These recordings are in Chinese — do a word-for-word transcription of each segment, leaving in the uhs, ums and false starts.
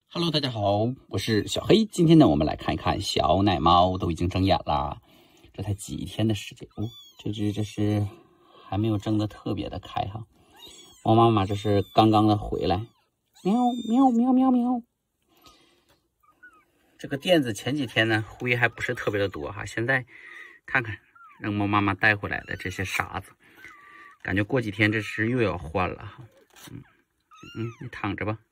Hello， 大家好，我是小黑。今天呢，我们来看一看小奶猫都已经睁眼了，这才几天的时间哦。这只这是还没有睁得特别的开哈。猫妈妈这是刚刚的回来，喵喵喵喵喵。这个垫子前几天呢灰还不是特别的多哈，现在看看让猫妈妈带回来的这些沙子，感觉过几天这是又要换了哈。嗯嗯，你躺着吧。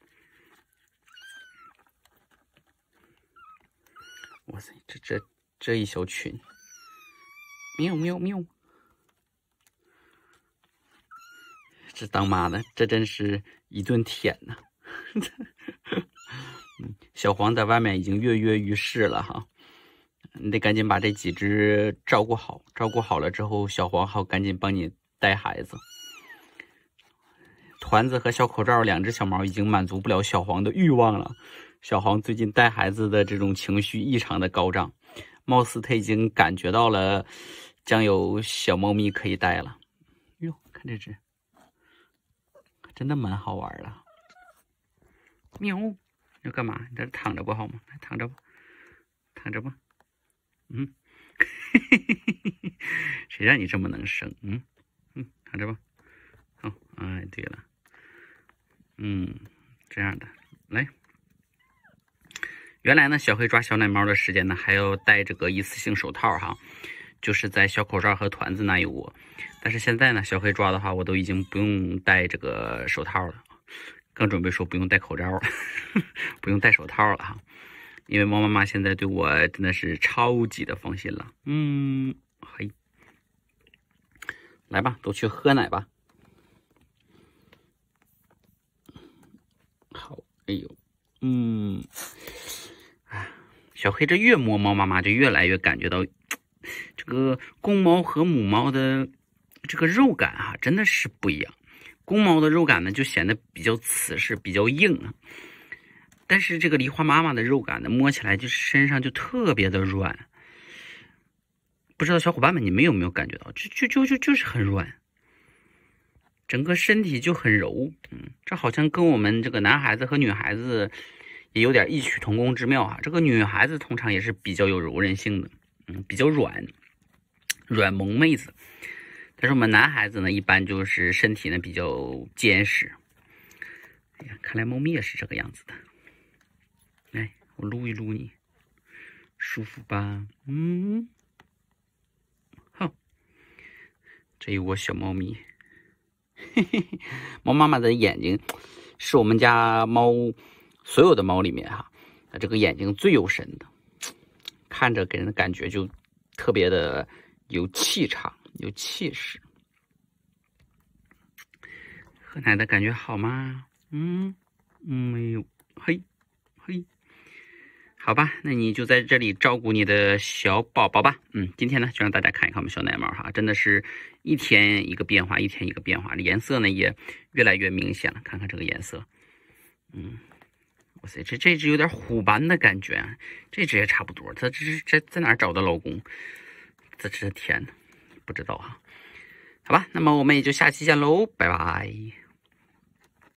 哇塞，这这这一小群，喵喵喵！这当妈的，这真是一顿舔呐、啊！小黄在外面已经跃跃欲试了哈，你得赶紧把这几只照顾好，照顾好了之后，小黄好赶紧帮你带孩子。团子和小口罩两只小猫已经满足不了小黄的欲望了。小黄最近带孩子的这种情绪异常的高涨，貌似他已经感觉到了将有小猫咪可以带了。哟，看这只，真的蛮好玩的。喵，你要干嘛？你在这躺着不好吗？躺着吧，躺着吧。嗯，谁让你这么能生？嗯嗯，躺着吧。好，哎，对了，嗯，这样的，来。原来呢，小黑抓小奶猫的时间呢，还要戴这个一次性手套哈，就是在小口罩和团子那一窝。但是现在呢，小黑抓的话，我都已经不用戴这个手套了，更准备说不用戴口罩了，不用戴手套了哈。因为猫妈妈现在对我真的是超级的放心了。嗯，嘿，来吧，都去喝奶吧。好，哎呦，嗯。小黑这越摸猫妈妈就越来越感觉到，这个公猫和母猫的这个肉感啊，真的是不一样。公猫的肉感呢就显得比较瓷实、比较硬啊，但是这个梨花妈妈的肉感呢，摸起来就身上就特别的软。不知道小伙伴们你们有没有感觉到，就就就就就是很软，整个身体就很柔。嗯，这好像跟我们这个男孩子和女孩子也有点异曲同工之妙啊。这个女孩子通常也是比较有柔韧性的，嗯，比较软，软萌妹子。但是我们男孩子呢，一般就是身体呢比较坚实。哎呀，看来猫咪也是这个样子的。来，我撸一撸你，舒服吧？嗯，好，这一窝小猫咪，嘿嘿嘿，猫妈妈的眼睛是我们家猫。所有的猫里面哈，这个眼睛最有神的，看着给人的感觉就特别的有气场、有气势。喝奶的感觉好吗？嗯嗯，没有，嘿嘿，好吧，那你就在这里照顾你的小宝宝吧。嗯，今天呢就让大家看一看我们小奶猫哈，真的是一天一个变化，一天一个变化，颜色呢也越来越明显了。看看这个颜色，嗯。哇塞，这这只有点虎斑的感觉啊，这只也差不多。它这是在在哪儿找的老公？这这天，不知道哈。好吧，那么我们也就下期见喽，拜拜。